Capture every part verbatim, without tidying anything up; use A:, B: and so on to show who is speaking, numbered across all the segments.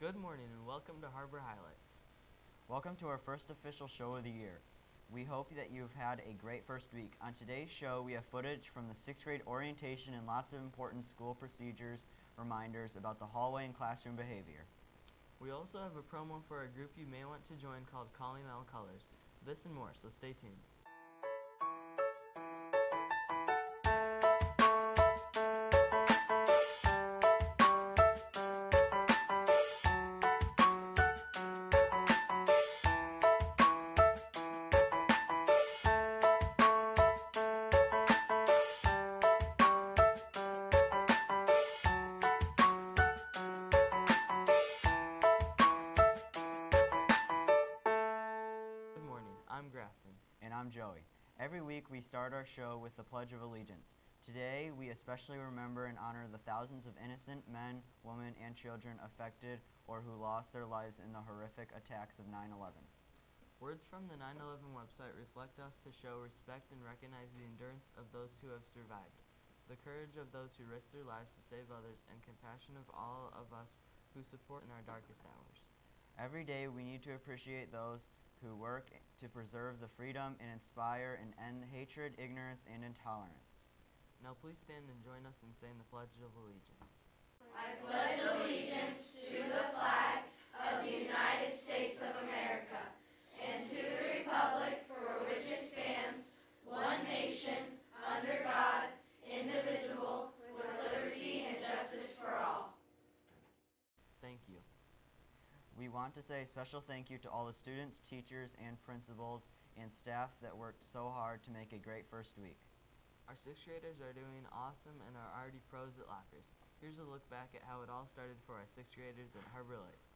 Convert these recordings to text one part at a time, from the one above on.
A: Good morning and welcome to Harbor Highlights.
B: Welcome to our first official show of the year. We hope that you've had a great first week. On today's show, we have footage from the sixth grade orientation and lots of important school procedures, reminders about the hallway and classroom behavior.
A: We also have a promo for a group you may want to join called Calling All Colors. This and more, so stay tuned. I'm Grafton.
B: And I'm Joey. Every week we start our show with the Pledge of Allegiance. Today we especially remember and honor the thousands of innocent men, women, and children affected or who lost their lives in the horrific attacks of nine eleven.
A: Words from the nine eleven website reflect us to show respect and recognize the endurance of those who have survived, the courage of those who risk their lives to save others, and compassion of all of us who support in our darkest hours.
B: Every day we need to appreciate those who work to preserve the freedom and inspire and end hatred, ignorance, and intolerance.
A: Now please stand and join us in saying the Pledge of Allegiance.
C: I pledge allegiance to the flag of the United States of America and to the republic for which it stands, one nation, under God, indivisible, with liberty and justice for all.
A: Thank you.
B: We want to say a special thank you to all the students, teachers, and principals and staff that worked so hard to make a great first week.
A: Our sixth graders are doing awesome and are already pros at lockers. Here's a look back at how it all started for our sixth graders at Harbor Lights.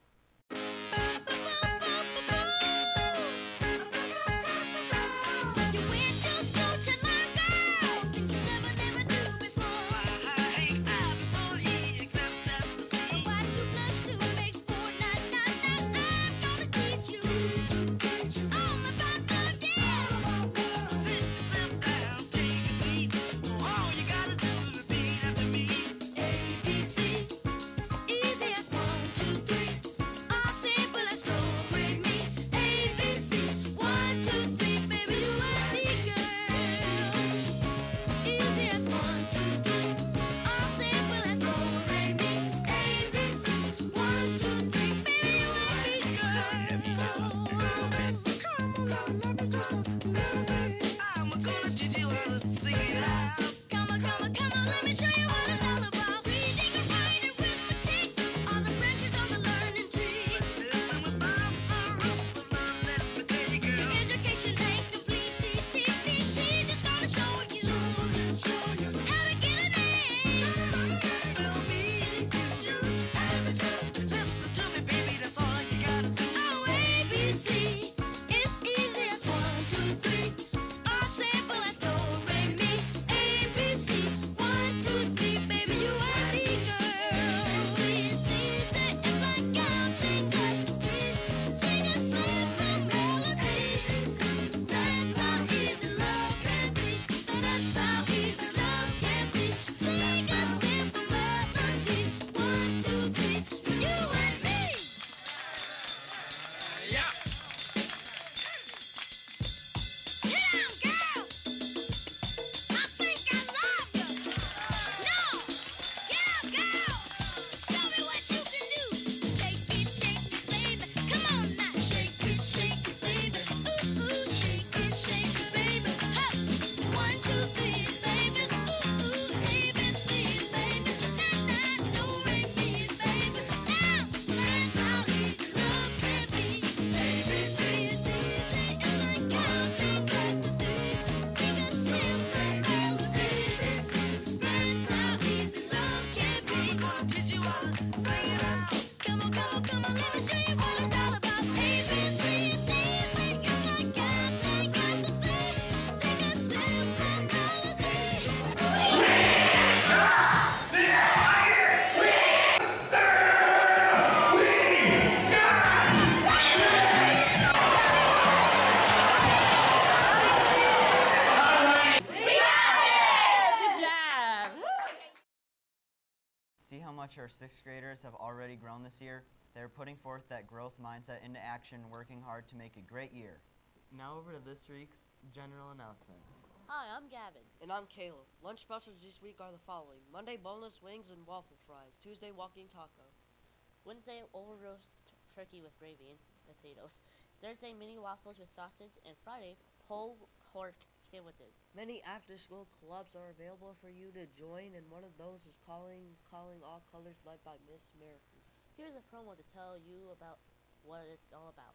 B: sixth graders have already grown this year. They are putting forth that growth mindset into action, working hard to make a great year.
A: Now over to this week's general announcements.
D: Hi, I'm Gavin.
E: And I'm Caleb. Lunch specials this week are the following. Monday, boneless wings and waffle fries. Tuesday, walking taco.
D: Wednesday, over roast t- turkey with gravy and potatoes. Thursday, mini waffles with sausage. And Friday, whole pork sandwiches.
E: Many after-school clubs are available for you to join, and one of those is Calling Calling All Colors, led by Miss Miracles.
D: Here's a promo to tell you about what it's all about.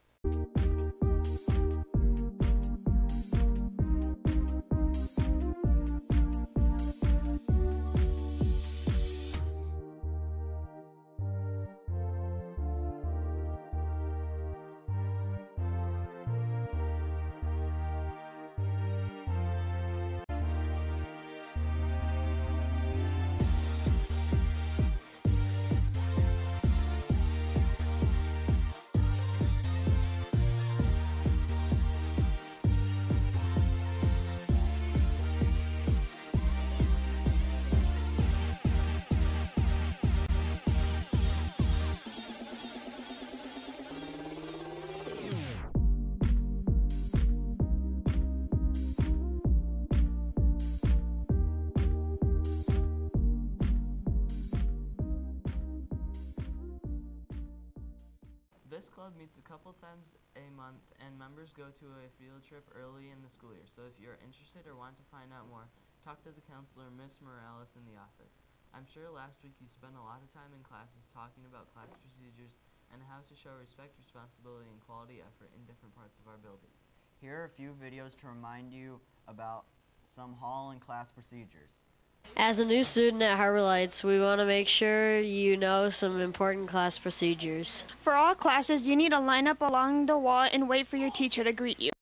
D: This club meets a couple times a month, and members go to a field trip early in the school year. So if you're interested or want to find out more, talk to the counselor, Miss Morales, in the office. I'm sure last week you spent a lot of time in classes talking about class procedures and how to show respect, responsibility, and quality effort in different parts of our building.
B: Here are a few videos to remind you about some hall and class procedures.
F: As a new student at Harbor Lights, we want to make sure you know some important class procedures.
G: For all classes, you need to line up along the wall and wait for your teacher to greet you.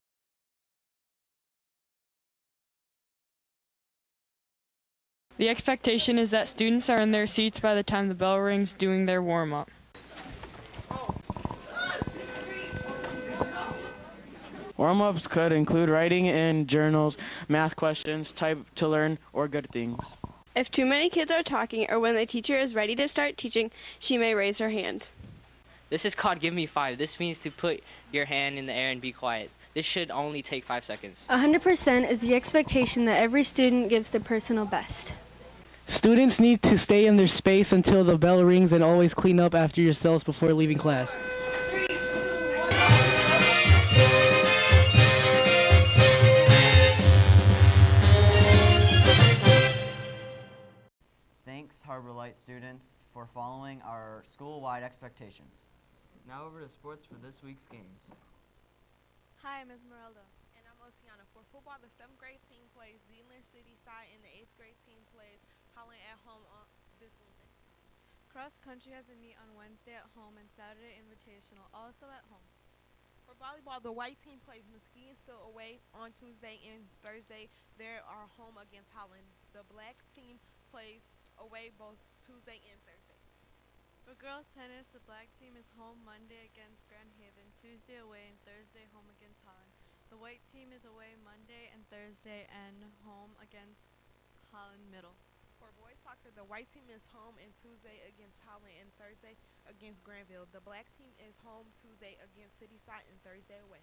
H: The expectation is that students are in their seats by the time the bell rings, doing their warm-up.
I: Warm-ups could include writing in journals, math questions, type to learn, or good things.
G: If too many kids are talking or when the teacher is ready to start teaching, she may raise her hand.
J: This is called Give Me Five. This means to put your hand in the air and be quiet. This should only take five seconds.
K: one hundred percent is the expectation that every student gives their personal best.
L: Students need to stay in their space until the bell rings and always clean up after yourselves before leaving class.
B: Thanks, Harbor Light students, for following our school-wide expectations.
A: Now over to sports for this week's games.
M: Hi, I'm Esmeralda. And I'm Oceana. For football, the seventh grade team plays Zealand City Side, and the eighth grade team plays Holland at home on this Wednesday.
N: Cross country has a meet on Wednesday at home and Saturday invitational, also at home.
M: For volleyball, the white team plays Muskegon still away on Tuesday and Thursday. They are home against Holland. The black team plays away both Tuesday and Thursday.
N: For girls tennis, the black team is home Monday against Grand Haven, Tuesday away, and Thursday home against Holland. The white team is away Monday and Thursday and home against Holland Middle.
M: For boys soccer, the white team is home and Tuesday against Holland and Thursday against Granville. The black team is home Tuesday against Cityside and Thursday away.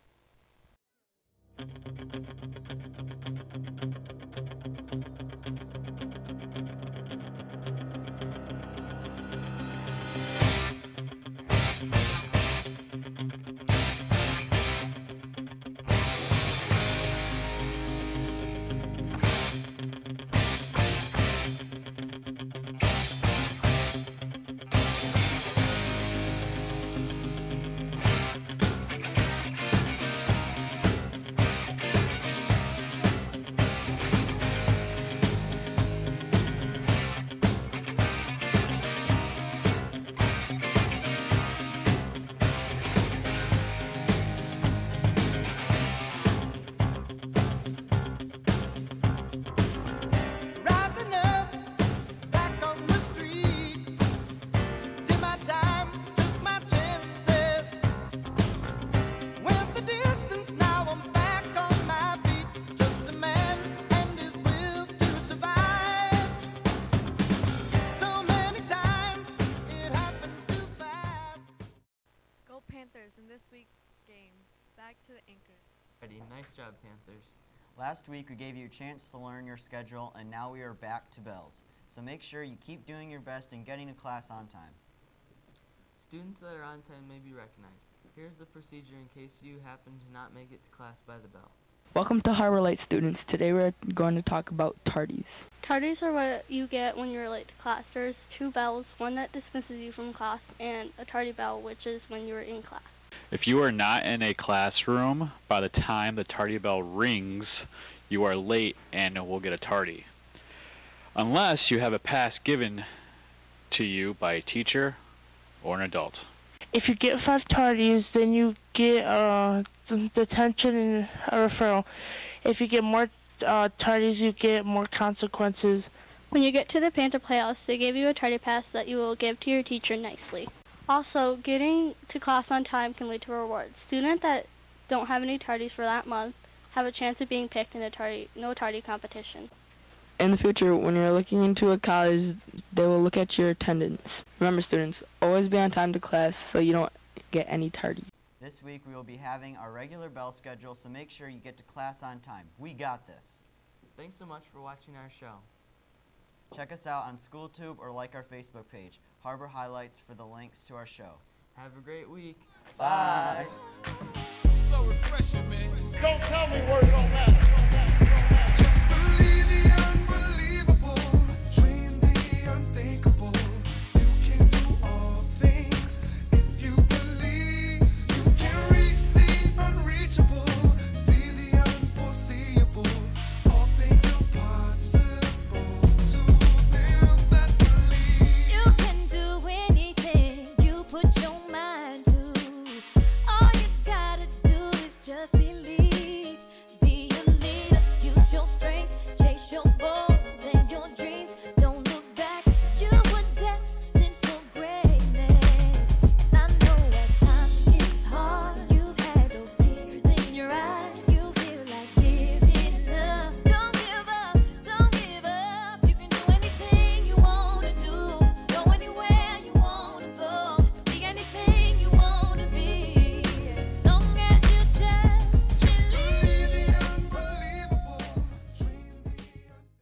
N: Panthers in this week's games. Back to the anchors.
A: Ready. Nice job, Panthers.
B: Last week we gave you a chance to learn your schedule, and now we are back to bells. So make sure you keep doing your best in getting to class on time.
A: Students that are on time may be recognized. Here's the procedure in case you happen to not make it to class by the bell.
H: Welcome to Harbor Light students. Today we're going to talk about tardies.
K: Tardies are what you get when you're late to class. There's two bells, one that dismisses you from class and a tardy bell, which is when you're in class.
O: If you are not in a classroom by the time the tardy bell rings, you are late and will get a tardy. Unless you have a pass given to you by a teacher or an adult.
P: If you get five tardies, then you get uh, detention and a referral. If you get more uh, tardies, you get more consequences.
K: When you get to the Panther Playhouse, they give you a tardy pass that you will give to your teacher nicely. Also, getting to class on time can lead to rewards. Students that don't have any tardies for that month have a chance of being picked in a tardy, no tardy competition.
H: In the future, when you're looking into a college, they will look at your attendance. Remember, students, always be on time to class so you don't get any tardy.
B: This week we will be having our regular bell schedule, so make sure you get to class on time. We got this.
A: Thanks so much for watching our show.
B: Check us out on SchoolTube or like our Facebook page, Harbor Highlights, for the links to our show.
A: Have a great week.
B: Bye.
C: So refreshing, man. Don't tell me words don't matter. Just believe the unbelievable, dream the unthinkable. You can do all things if you believe. You can reach the unreachable, see the unforeseeable. All things are possible to them that believe.
Q: You can do anything you put your mind to. All you gotta do is just believe. Be a leader, use your strength.